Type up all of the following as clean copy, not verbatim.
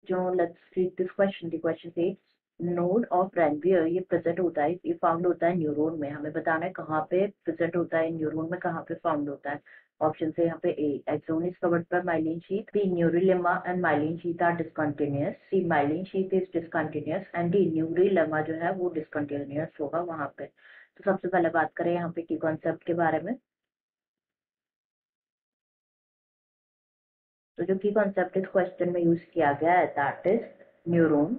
जो let's read this question. The question से node of Ranvier ये प्रेजेंट होता है, ये फाउंड होता है न्यूरॉन में। हमें बताना है कहाँ पे प्रेजेंट होता है, न्यूरॉन में कहाँ पे फाउंड होता है। ऑप्शन से यहाँ पे A axon is covered by myelin sheath, B neurilemma and myelin sheath are discontinuous, C myelin sheath is discontinuous and D neurilemma जो है वो डिसकंटिन्यूअस होगा वहाँ पे। तो सबसे पहले बात करें यहाँ पे की कॉन्सेप्ट के बारे में। तो जो की कॉन्सेप्ट इस क्वेश्चन में यूज किया गया है दैट इज न्यूरॉन।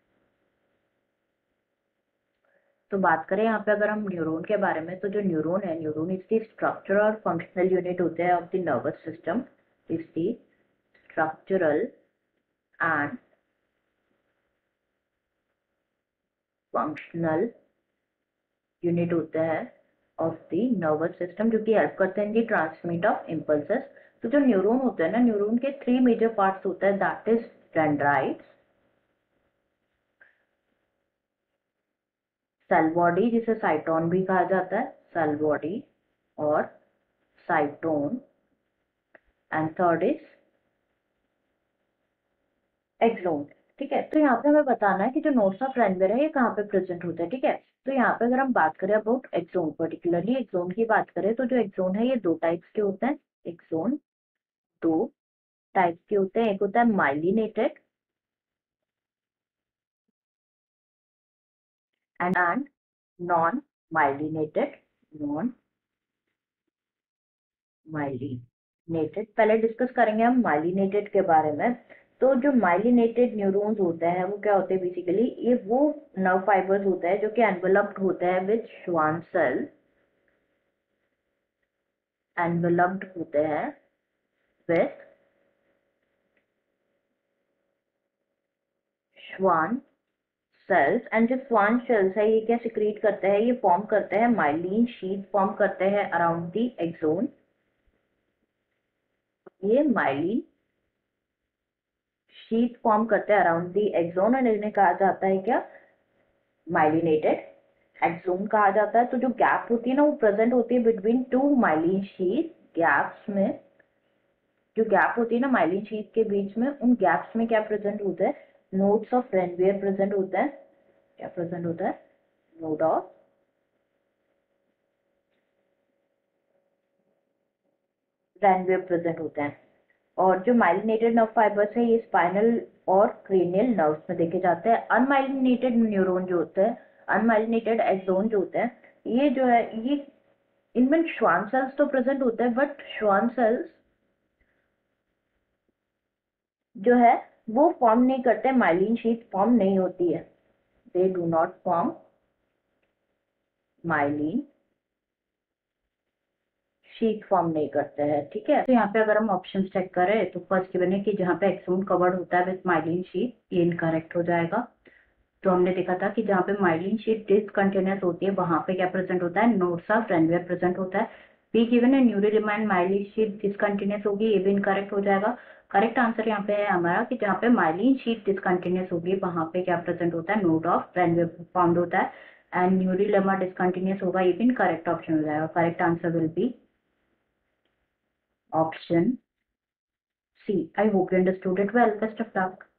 तो बात करें यहाँ पे अगर हम न्यूरॉन के बारे में, तो जो न्यूरॉन है, न्यूरॉन इज द स्ट्रक्चर और फंक्शनल यूनिट होते हैं of the nervous system, is the structural and functional unit होते हैं ऑफ द नर्वस सिस्टम, जो कि हेल्प करते हैं दी ट्रांसमिट ऑफ इम्पल्सेस। तो जो न्यूरॉन होते हैं ना, न्यूरॉन के 3 मेजर पार्ट्स होते हैं that is dendrites, cell body जिसे साइटोन भी कहा जाता है, सेल बॉडी और cyton, and third is axon. ठीक है, तो यहाँ पे हमें बताना है कि जो नोड्स ऑफ रेनवियर है ये कहाँ पे प्रेजेंट होता है। ठीक है, तो यहाँ पे अगर हम बात करें अबाउट एक्सोन, पर्टिकुलरली एक्सोन की बात करें, तो जो एक्सोन है ये 2 टाइप्स के होते हैं। एक्सोन 2 टाइप्स के होते हैं, एक होता है myelinated and non myelinated. Non myelinated पहले डिस्कस करेंगे हम माइलिनेटेड के बारे में। तो जो माइलिनेटेड न्यूरॉन्स होते हैं वो क्या होते हैं, बेसिकली ये वो नर्व फाइबर्स होते हैं जो कि एनवेलप्ड होते हैं विद श्वान सेल, एनवेलप्ड होते हैं विद श्वान सेल्स। एंड जो श्वान सेल्स है ये क्या सिक्रीट करते हैं, ये फॉर्म करते हैं माइलिन शीट फॉर्म करते हैं अराउंड द एक्सोन। ये माइलिन शीट फॉर्म करते हैं अराउंड द एक्सोन और इन्हें कहा जाता है क्या, माइलिनेटेड एक्सोन कहा जाता है। तो जो गैप होती है ना वो प्रेजेंट होती है बिटवीन 2 माइलिन शीट। गैप्स में जो गैप होती है ना माइलिन शीट के बीच में, उन गैप्स में क्या प्रेजेंट होता है, नोड्स ऑफ रेनवियर प्रेजेंट होता है। क्या प्रेजेंट होता है, नोड ऑफ रेनवियर प्रेजेंट होते हैं। और जो माइलिनेटेड नर्व फाइबर्स है ये स्पाइनल और क्रेनियल नर्व्स में देखे जाते हैं। अनमाइलिनेटेड न्यूरॉन जो होते हैं, अनमाइलिनेटेड एक्सोन जो होते हैं, ये जो है ये इनमें श्वान सेल्स तो प्रेजेंट होते हैं, बट श्वान सेल्स जो है वो फॉर्म नहीं करते, माइलिन शीट फॉर्म नहीं होती है, they do not form myelin sheet form नहीं करते हैं। ठीक है, तो यहाँ पे अगर हम ऑप्शन चेक करें तो फर्स्ट गिवन है कि जहाँ पे एक्सोन कवर्ड होता है विद माइलिन शीट, ये इनकरेक्ट हो जाएगा। तो हमने देखा था कि जहाँ पे माइलिन शीट डिसकंटिन्यूअस होती है वहां पे क्या प्रेजेंट होता है, नोड्स ऑफ रेनवियर प्रेजेंट होता है। बी गिवन है neurilemma and myelin sheet discontinuous होगी, ये भी इनकरेक्ट हो जाएगा। करेक्ट आंसर यहाँ पे है हमारा कि जहाँ पे माइलिन शीट डिसकंटिन्यूअस होगी वहां पे क्या प्रेजेंट होता है, नोड ऑफ रेनवियर फाउंड होता है। एंड न्यूरिलेमा डिसकंटिन्यूअस होगा, ये भी इनकरेक्ट ऑप्शन हो जाएगा। Correct answer will be option C. I hope you understood it well. Best of luck.